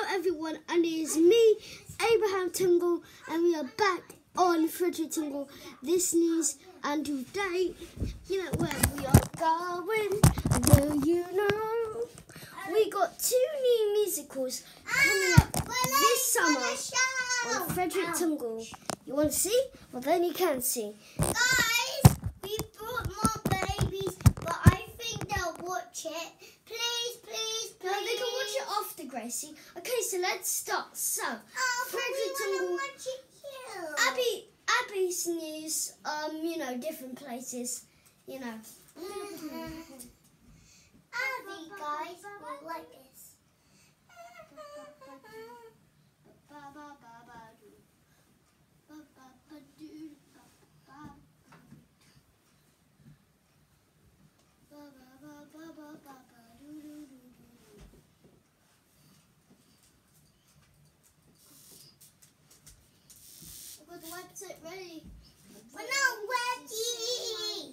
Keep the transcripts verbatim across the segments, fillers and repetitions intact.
everyone, and it is me, Abraham Tungul, and we are back on Frederick Tungul This News. And today, you know where we are going? Do you know? We got two new musicals coming up this summer on Frederick Tungul. You want to see? Well, then you can see. Guys, we brought more babies, but I think they'll watch it. Please, please, please. No, they can watch it after, Gracie. Okay, so let's start. So, oh, Frederick Tungul. Tungul. Watch it too. Abby, Abby's news. Um, you know, different places. You know. Mm-hmm. Abby, guys, will like this. I've got the website ready. We're not ready.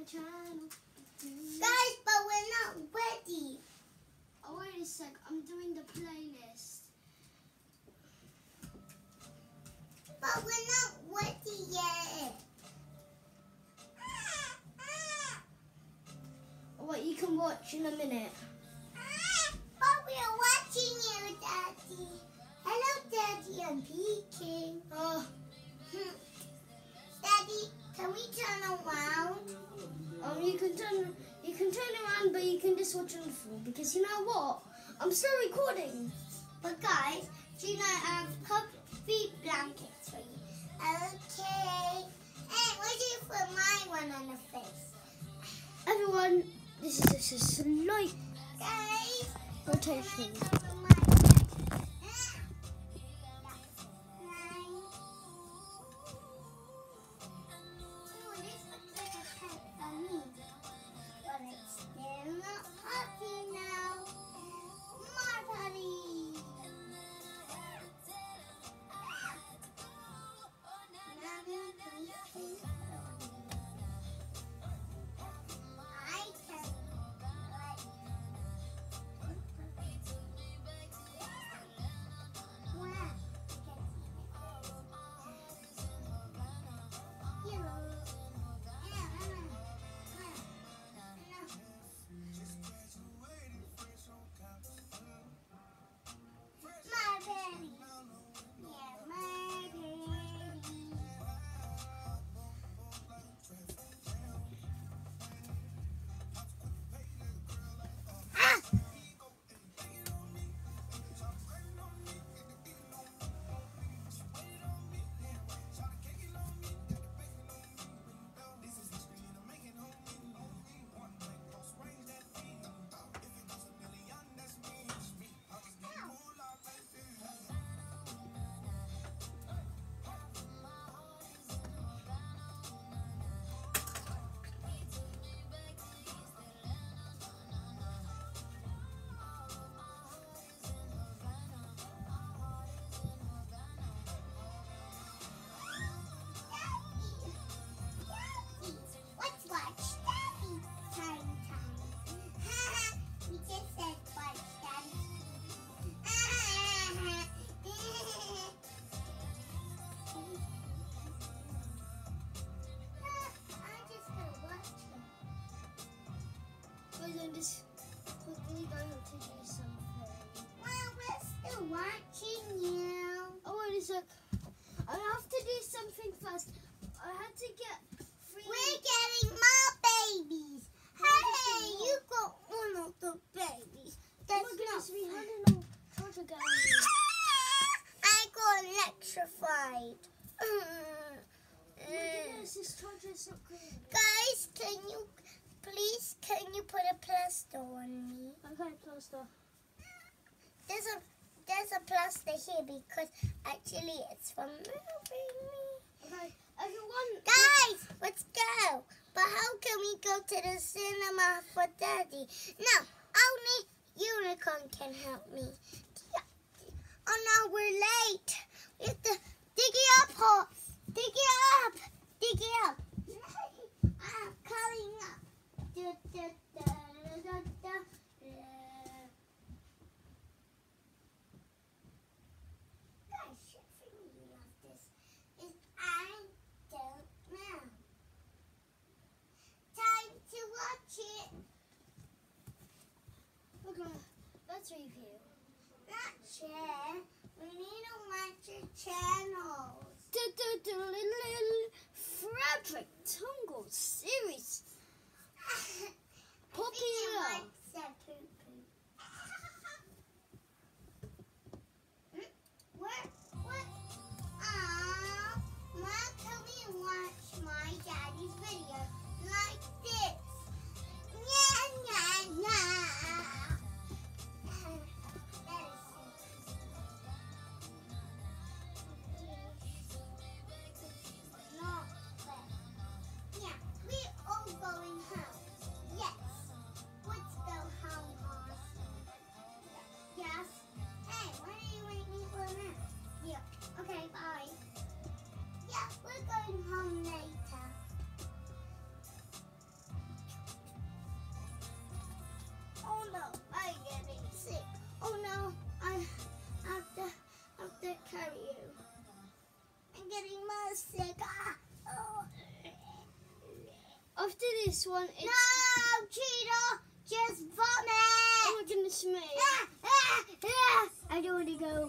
Guys, but we're not ready. Oh, wait a sec. I'm doing the playlist. But we're not ready yet. What you can watch in a minute. But we're watching you, Daddy. Hello, Daddy. I'm peeking. Oh, Daddy, can we turn around? um, you can turn, you can turn around, but you can just watch on the floor because you know what? I'm still recording. But guys, do you know I have comfy blankets for you? Okay. Hey, what do you put my one on the face? Everyone, this is just a slight Guys, rotation. I'm just quickly going to do something. Well, we're still watching you. Oh, wait a sec. I have to do something first. I had to get three. We're getting more babies. Hey, you got one of the babies. That's oh my goodness, not we fair. had an old charger going. I got electrified. Oh my goodness, this charger is so cool. Guys, can you please can you put a plaster on me? Okay, plaster. There's a there's a plaster here because actually it's for moving me. Okay, everyone. Guys, let's go. But how can we go to the cinema for Daddy? No, only Unicorn can help me. Oh no, we're late. We have to dig it up, horse. Dig it up. Dig it up. I'm coming up. Da, da, da, da, da, da. Let's review. Not share. We need to watch your channels. Frederick Tungul series. Popular. What? What? Ah, Mom, can we watch my daddy's video like this? Yeah, yeah, yeah. After this one, it's... No, Cheetah! Just vomit! Oh my goodness me. Ah, ah, ah. I don't want to go.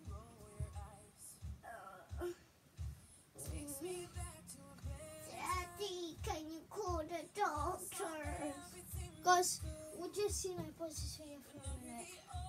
Uh, Daddy, can you call the doctor? Guys, we'll just see my pause this video for a minute.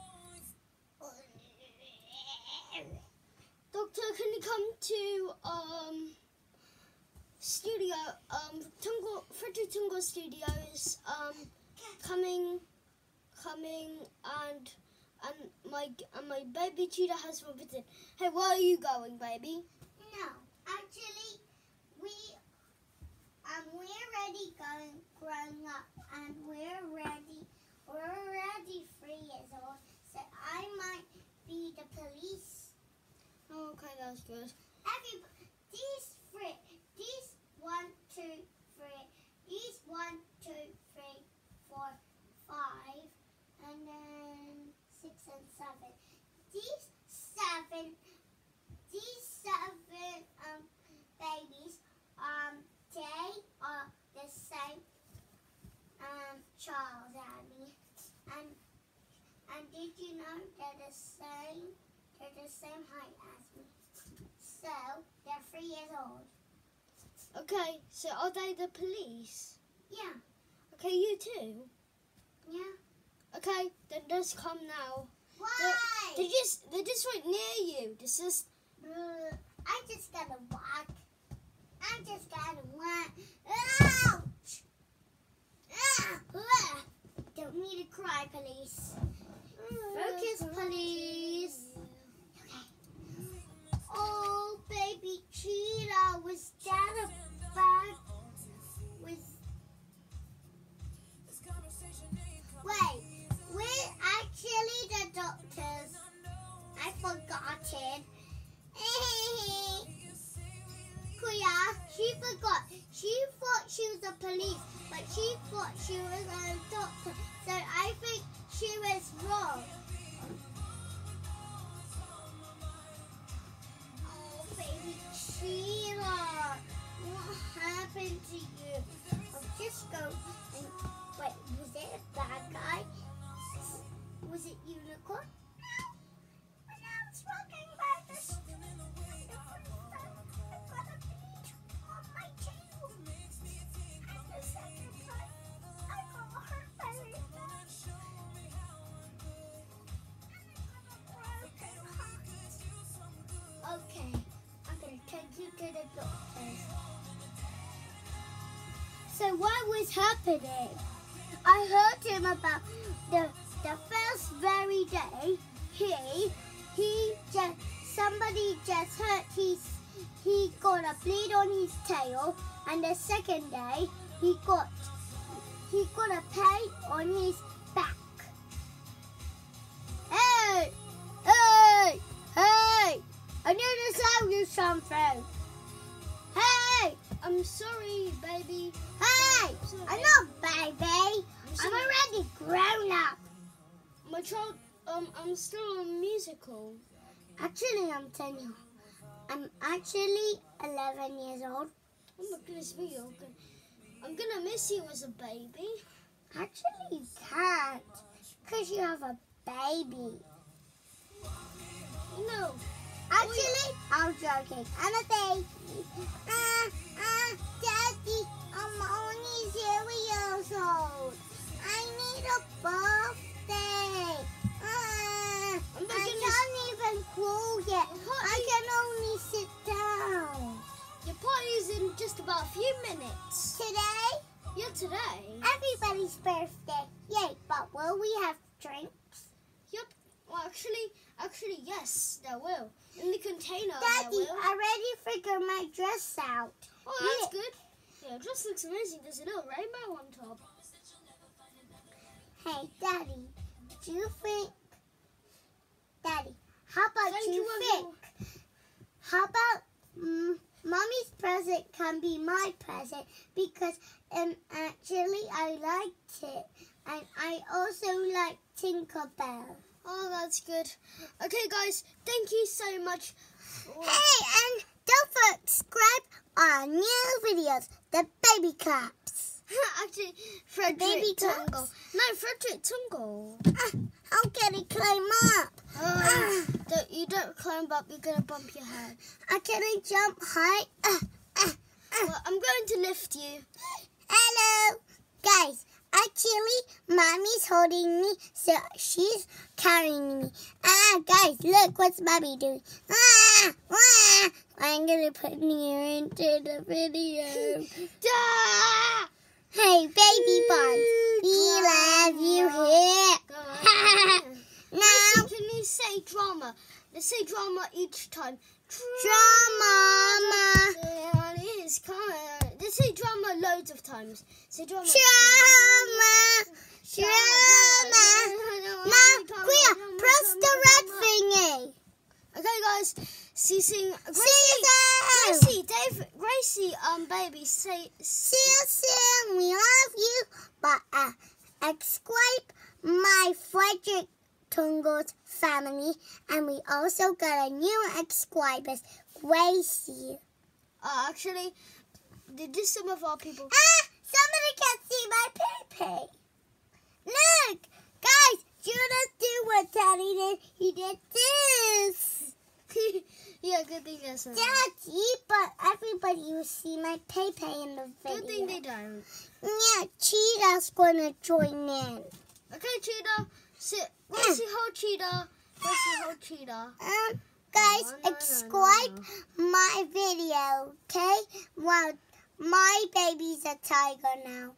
Doctor, can you come to um studio um Tungul Frederick Tungul Studios um coming coming and and my and my baby cheetah has vomited. Hey, where are you going, baby? No, actually we um we're already going grown up and we're ready we're already three years old, so I might be the police. Oh, okay, that's good. Everybody, these three, these one, two, three, these one, two, three, four, five, and then six and seven. These seven, these seven um babies, um they are the same um child, Abby, and and did you know they're the same? They're the same height as me. So, they're three years old. Okay, so are they the police? Yeah. Okay, you too? Yeah. Okay, then just come now. Why? They're, they're just they're just right near you. This is Uh, I just gotta walk. I just gotta walk. Ouch! Ah, ah. Don't need to cry, police. Focus, police. Oh, baby cheetah, was that a bag? Was wait, we're actually the doctors. I forgot it. Kuya, she forgot. She thought she was a police, but she thought she was a doctor. So I think she was wrong. Baby cheetah, what happened to you? I'll just go and wait, was it a bad guy? Was it unicorn? No. But now it's walking by the street. I got a bead on my tail. And the second time, I got hurt very bad. And I got a broken heart. Okay. Take you to the doctors. So what was happening? I heard him about the the first very day. He he just somebody just hurt his he got a bleed on his tail, and the second day he got he got a pain on his back. Hey! Hey! Hey! I need to tell you something. Hey! I'm sorry, baby. Hey! Sorry. I'm not baby. I'm, I'm already grown up. My child, um, I'm still a musical. Actually, I'm ten years old. I'm actually eleven years old. Oh my goodness me, I'm gonna, I'm gonna miss you as a baby. Actually, you can't. Because you have a baby. No. Actually, I'm joking. I'm a baby. Uh, uh, Daddy, I'm only zero years old. I need a birthday. Uh, I can't even crawl yet. I can only sit down. Your party's in just about a few minutes. Today? Yeah, today. Everybody's birthday. Yay, but will we have drinks? Yep. Well, actually, actually, yes, there will. In the container, Daddy, there will. I already figured my dress out. Oh, that's Yeah. good. Yeah, it just looks amazing. There's a little rainbow on top. Hey, Daddy, do you think... Daddy, how about Thank you you, think... everyone. How about mm, Mommy's present can be my present because um, actually I liked it. And I also like Tinkerbell. Oh, that's good. Okay, guys, thank you so much. For... Hey, and don't forget to subscribe our new videos, the baby claps. Actually, Frederick Baby Tungul. claps? No, Frederick Tungul. Ah, how can I climb up? Oh, Ah, don't, you don't climb up, you're going to bump your head. I can't jump high. Ah, ah, ah. Well, I'm going to lift you. Hello, guys. Actually, Mommy's holding me, so she's carrying me. Ah, guys, look what's Mommy doing. Ah, ah. I'm gonna put me into the video. Ah! Hey, baby buns, we love you here. Now, Listen, can you say drama? Let's say drama each time. drama, Drama is coming. Let's say drama loads of times. Say drama. drama, drama. Now, Queer, press the red thingy. Okay, guys. See, sing. Gracie, See you Gracie, Dave, Gracie, um, baby, say. See you soon. We love you. But uh, subscribe my Frederick Tungul's family, and we also got a new subscribers, Gracie. Uh, actually, did this some of our people? Ah, somebody can see my pee-pee. Look, guys, Judas do what Daddy did. He did this. Yeah, good thing that's not. Daddy, but everybody will see my pee-pee in the video. Good thing they don't. Yeah, Cheetah's gonna join in. Okay, Cheetah, sit. Gracie, hold Cheetah. Gracie, hold Cheetah. Um, guys, Oh, no, no, subscribe no, my video, okay? Well, my baby's a tiger now.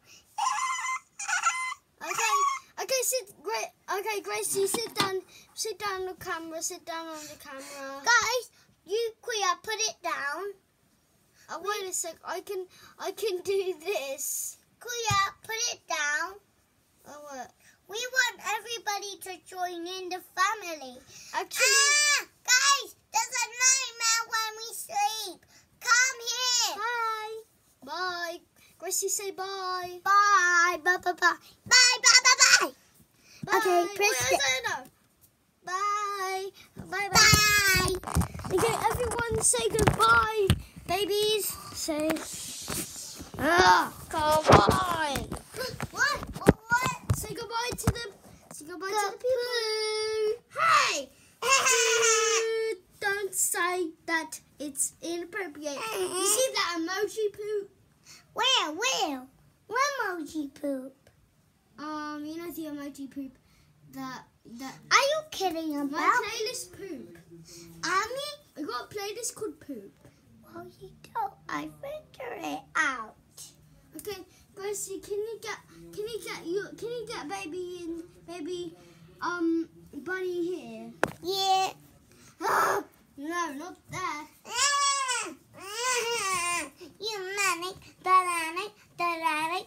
Okay, okay, sit. Great. Okay, Gracie, sit down. Sit down on the camera. Sit down on the camera. Guys, you Queer, put it down. Oh, wait a sec. I can. I can do this. Queer, put it down. Oh, what? We want everybody to join in the family. Actually, Ah, guys, there's a nightmare when we sleep. Come here. bye. Bye. Gracie, say bye. Bye, bye, bye, bye, bye, bye, bye, Bye. Okay, press Wait, it. I don't know. Bye. Bye. Bye. bye. Bye. Okay, everyone, say goodbye, babies. Say. Ah, come on. What? What? Say goodbye to them. Say goodbye to the people. Hey! Dude, don't say that. It's inappropriate. You see that emoji poop? Where? Where? What emoji poop? Um, you know the emoji poop. That that. Are you kidding about? My playlist poop. Mommy? I got a playlist called poop. Well, you don't. I figure it out. Okay, Gracie, can you get can you get you can you get baby and baby um bunny here? Yeah. Ah, no, not there. You manic, dynamic, dynamic,